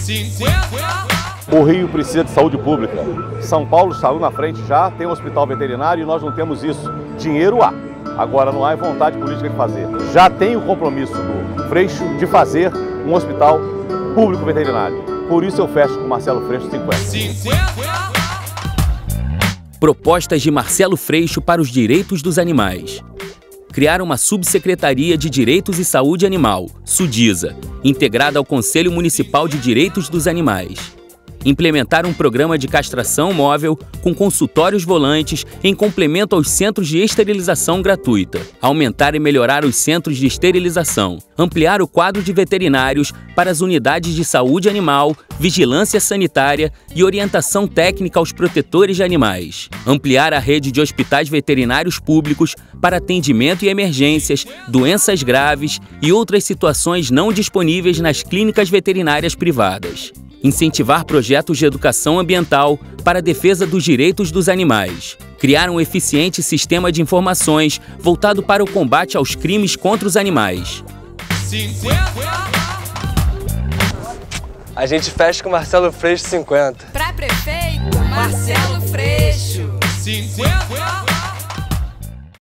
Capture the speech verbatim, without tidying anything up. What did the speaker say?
O Rio precisa de saúde pública. São Paulo saiu na frente já, tem um hospital veterinário e nós não temos isso. Dinheiro há. Agora não há vontade política de fazer. Já tem o compromisso do Freixo de fazer um hospital público veterinário. Por isso eu fecho com Marcelo Freixo cinquenta. Propostas de Marcelo Freixo para os direitos dos animais. Criar uma subsecretaria de Direitos e Saúde Animal, SUDISA, integrada ao Conselho Municipal de Direitos dos Animais. Implementar um programa de castração móvel com consultórios volantes em complemento aos centros de esterilização gratuita. Aumentar e melhorar os centros de esterilização. Ampliar o quadro de veterinários para as unidades de saúde animal, vigilância sanitária e orientação técnica aos protetores de animais. Ampliar a rede de hospitais veterinários públicos para atendimento e emergências, doenças graves e outras situações não disponíveis nas clínicas veterinárias privadas. Incentivar projetos de educação ambiental para a defesa dos direitos dos animais. Criar um eficiente sistema de informações voltado para o combate aos crimes contra os animais. A gente fecha com Marcelo Freixo cinquenta. Pra prefeito, Marcelo Freixo cinquenta.